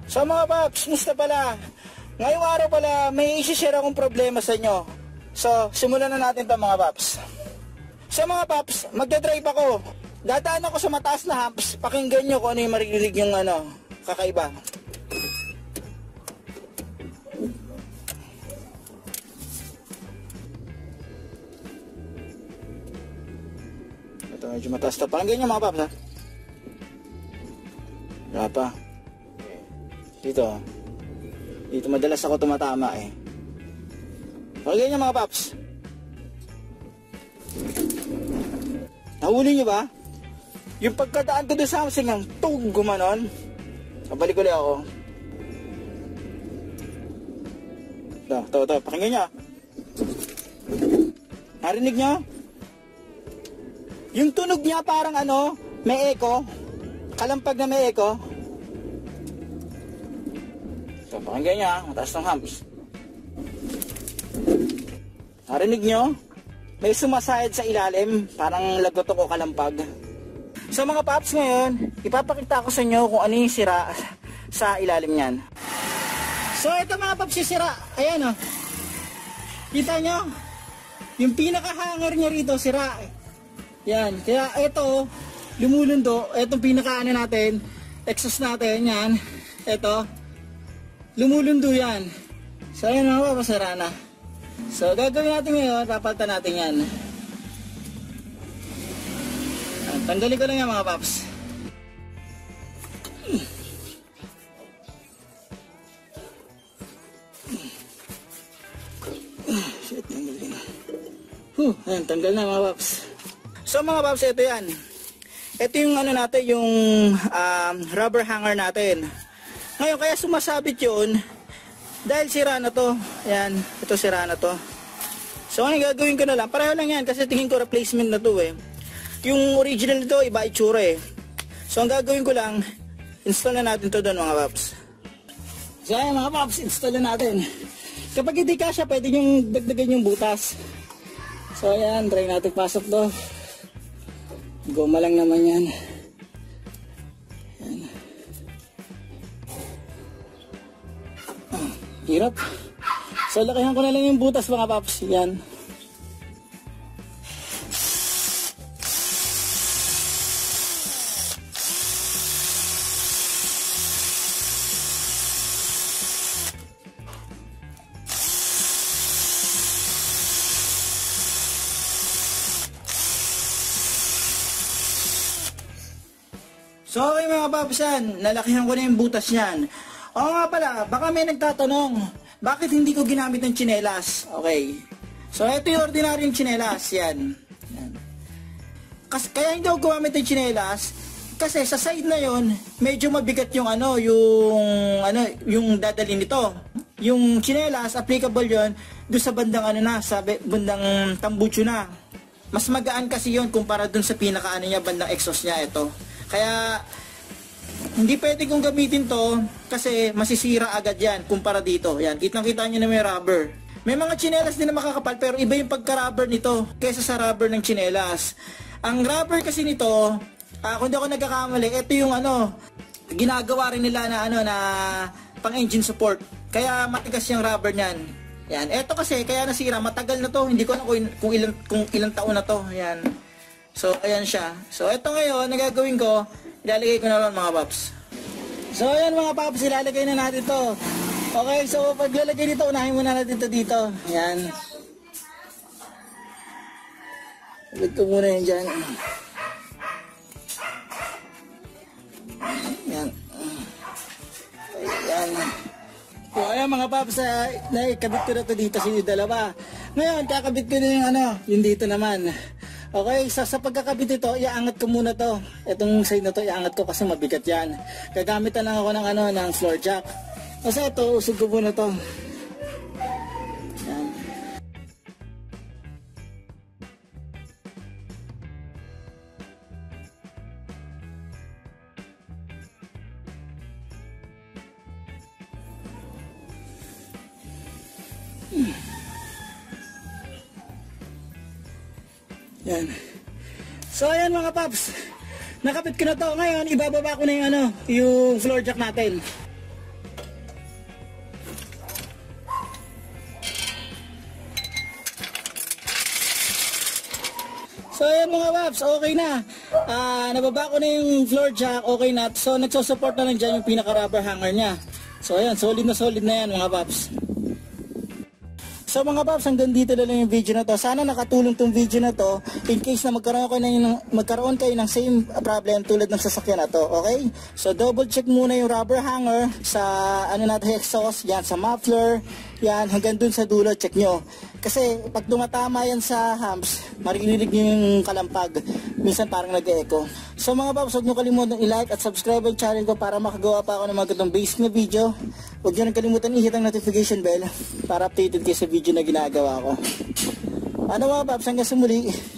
So mga paps, musta pala? Ngayong araw pala, may isi-share akong problema sa inyo. So, simulan na natin ito mga paps. So mga paps, magdadrive ako. Dadaan ako sa mataas na humps. Pakinggan nyo kung ano yung maririnig yung kakaiba. Ito medyo mataas ito. Pakinggan nyo mga paps ha. Wala pa. Dito. Dito madalas ako tumatama eh. Pakinggan nyo mga paps. Nahuli nyo ba? Yung pagkadaan ko doon sa housing ang tug gumanon. Kabalik ulit ako. Ito, pakinggan nyo. Narinig nyo? Yung tunog niya parang may echo. Kalampag na may echo. So, pakinggan nyo ha, mataas ng humps. Narinig nyo? May sumasayad sa ilalim, parang lagot o kalampag. So mga paps, ngayon, ipapakita ko sa inyo kung ano yung sira sa ilalim niyan. So ito mga paps yung sira, ayan o. Kita nyo? Yung pinaka-hanger niya rito, sira. Yan, kaya ito, lumulundo, itong pinaka-ano natin, exhaust natin, yan. Ito, lumulundo yan. So ayan mga paps, sira na. So gagawin natin ngayon, papalitan natin yan. Tanggalin ko lang yan mga paps. Shit, tanggalin na. Ayan, tanggal na mga paps. So mga paps, ito yan. Ito yung natin, yung rubber hanger natin. Ngayon, kaya sumasabit yun, dahil sira na to. Ayan, ito sira na to. So ano gagawin ko na lang, pareho lang yan kasi tingin ko replacement na to eh. Yung original nito iba itsura eh. So ang gagawin ko lang, install na natin to doon mga paps. So ayan mga paps, install na natin. Kapag hindi kasya, pwede yung dagdagan yung butas. So ayan, try natin pasok to. Goma lang naman yan. Ayan. Hirap. So lakihan ko na lang yung butas mga paps. Yan. So okay mga paps yan, nalakihan ko na yung butas niyan. Oo nga pala, baka may nagtatanong, bakit hindi ko ginamit ng tsinelas? Okay. So ito yung ordinaryong tsinelas, yan. Kaya hindi ako gumamit ng tsinelas, kasi sa side na yon medyo mabigat yung yung dadalhin nito. Yung tsinelas, applicable yon doon sa bandang sa bandang tambucho na. Mas magaan kasi yon kumpara doon sa pinaka niya, bandang exhaust niya ito. Kaya hindi pwede kong gamitin to kasi masisira agad yan kumpara dito. Yan, kitang-kita nyo na may rubber. May mga tsinelas din na makakapal pero iba yung pagka-rubber nito kaysa sa rubber ng tsinelas. Ang rubber kasi nito, kung di ako nagkakamali, ito yung ginagawa rin nila na na pang engine support. Kaya matigas yung rubber niyan. Yan, ito kasi kaya nasira, matagal na to. Hindi ko alam kung ilang taon na to. Yan. So, ayan siya. So, ito ngayon, nagagawin ko, ilalagay ko na lang mga paps. So, ayan mga paps, ilalagay na natin to. Okay, so paglalagay dito, unahin muna natin ito dito. Ayan. Lagay ko muna yan dyan. Ayan. Ayan. So, ayan mga paps, naikabit ko na ito dito sa dalawa. Ngayon, kakabit ko na yung yung dito naman. Okay, sa pagkakabit ito, iaangat ko muna to. Itong side na to, iaangat ko kasi mabigat yan. Gagamitan lang ako ng ng floor jack. Kasi ito, usog ko muna to. Yan. Yan. So ayan mga paps, nakapit ko na to. Ngayon ibababa ko na yung yung floor jack natin. So ayan mga paps, okay na. Nababa ko na yung floor jack, okay na. So nagsusupport na lang dyan yung pinaka rubber hanger niya. So ayan, solid na yan mga paps. So mga paps, hanggang dito na lang yung video na to. Sana nakatulong tong video na to in case na magkaroon kayo ng same problem tulad ng sasakyan na to, okay? So double check muna yung rubber hanger sa natin exhaust, yan sa muffler, yan hanggang dun sa dulo, check nyo. Kasi pag tumatama yan sa humps, maririnig nyo yung kalampag. Minsan parang nag-echo. So mga paps, huwag nyo kalimutan i-like at subscribe ang channel ko para makagawa pa ako ng mga ganitong basic na video. Huwag nyo nang kalimutan i-hit ang notification bell para updated kayo sa video na ginagawa ko. Ano mga paps, hanggang sa muli.